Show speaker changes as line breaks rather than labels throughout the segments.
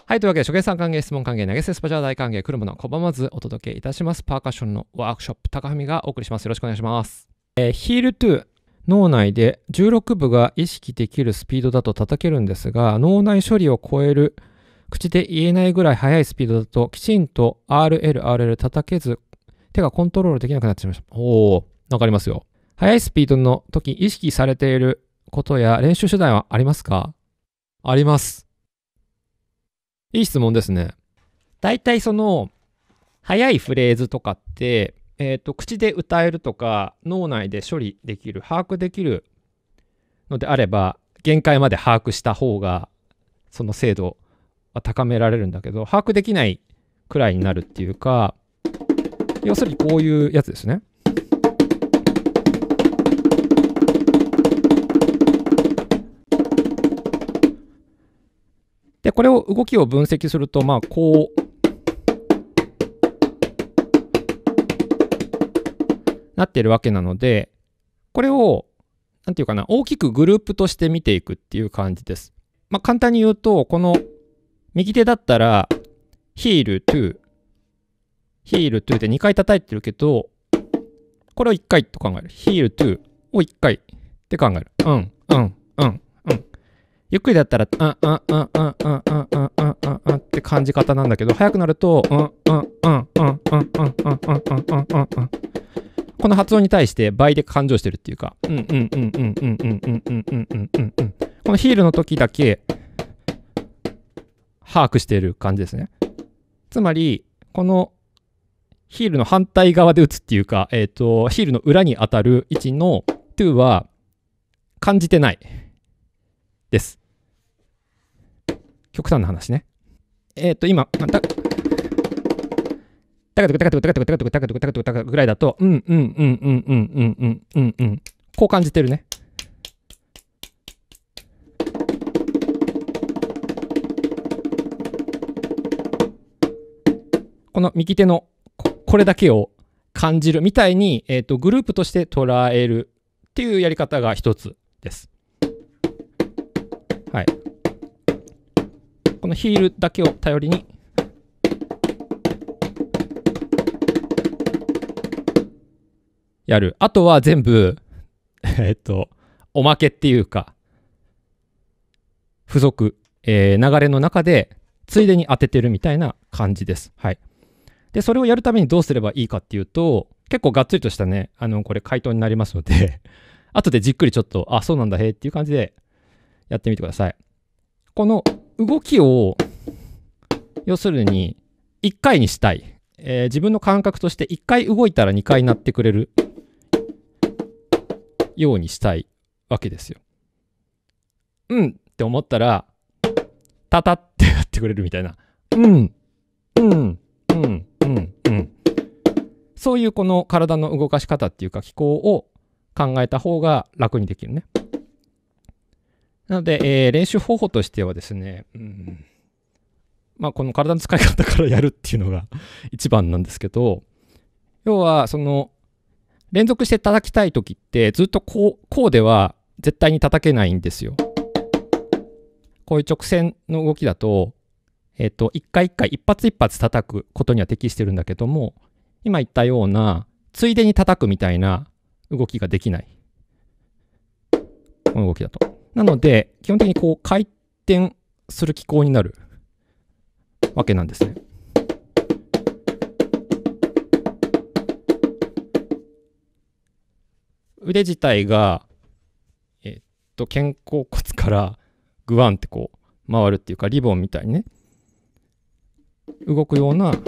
はい、というわけで、初見さん歓迎、質問歓迎、投げ銭スパチャー大歓迎、車の拒まずお届けいたします。パーカッションのワークショップ、高文がお送りします。よろしくお願いします。ヒール2、脳内で16部が意識できるスピードだと叩けるんですが、脳内処理を超える、口で言えないぐらい速いスピードだと、きちんと RL 叩けず、手がコントロールできなくなってしまいました。わかりますよ。速いスピードの時、意識されていることや練習手段はありますか？あります。いい質問ですね。大体速いフレーズとかって、口で歌えるとか、脳内で処理できる、把握できるのであれば、限界まで把握した方が、その精度は高められるんだけど、把握できないくらいになるっていうか、要するにこういうやつですね。で、これを動きを分析すると、こうなってるわけなので、これを、なんていうかな、大きくグループとして見ていくっていう感じです。簡単に言うと、この右手だったら、ヒール2、ヒール2で2回叩いてるけど、これを1回と考える。ヒール2を1回って考える。ゆっくりだったら、って感じ方なんだけど、速くなると、この発音に対して倍で感情してるっていうか、このヒールの時だけ把握している感じですね。つまり、このヒールの反対側で打つっていうか、ヒールの裏に当たる位置の2は感じてないです。極端な話ね。今、タカトクタカトクタカトクタカトクタカトクタカトクタカトクぐらいだと、こう感じてるね。この右手のこれだけを感じるみたいに、グループとして捉えるっていうやり方が一つです。はい。このヒールだけを頼りにやる。あとは全部、おまけっていうか、付属、流れの中で、ついでに当ててるみたいな感じです。はい。で、それをやるためにどうすればいいかっていうと、結構がっつりとしたね、これ回答になりますので、後でじっくりちょっと、あ、そうなんだ、へえっていう感じでやってみてください。この動きを、要するに、1回にしたい。自分の感覚として1回動いたら2回鳴ってくれるようにしたいわけですよ。って思ったら、タタってやってくれるみたいな。そういうこの体の動かし方っていうか機構を考えた方が楽にできるね。なので、練習方法としてはですね、この体の使い方からやるっていうのが一番なんですけど、要は連続して叩きたいときってずっとこうでは絶対に叩けないんですよ。こういう直線の動きだと、一回一回一発一発叩くことには適してるんだけども、今言ったようなついでに叩くみたいな動きができない。この動きだと。なので、基本的にこう回転する機構になるわけなんですね。腕自体が、肩甲骨からグワンってこう回るっていうか、リボンみたいにね、動くような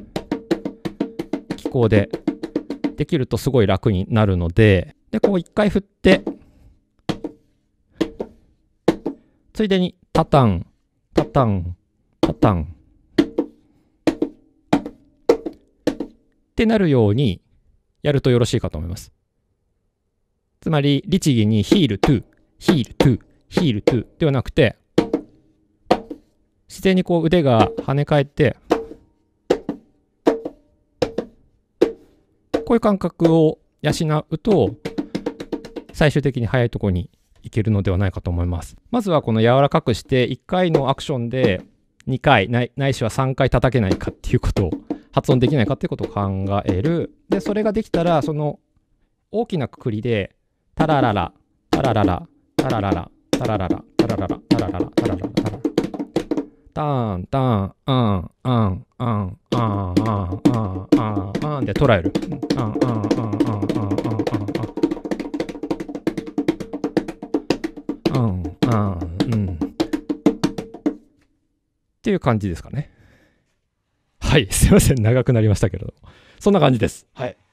機構でできるとすごい楽になるので、こう一回振って、ついでにタタン、タタン、タタンってなるようにやるとよろしいかと思います。つまり、律儀にヒール2、ヒール2、ヒール2ではなくて、自然にこう腕が跳ね返って、こういう感覚を養うと、最終的に速いところにいけるのではないかと思います。まずはこの柔らかくして、1回のアクションで 2回ないしは3回叩けないかっていうことを、発音できないかっていうことを考える。で、それができたら、その大きなくくりで、タラララ、タラララ、タラララ、タラララ、タラララ、タラララ、タラララ、タラララ、タン、タン、アン、アン、アン、アン、アン、アン、アン、アンで捉える。アン、アン、アン、アン、アン、アン、アン、アン、うん。っていう感じですかね。はい、すいません、長くなりましたけれども。そんな感じです。はい。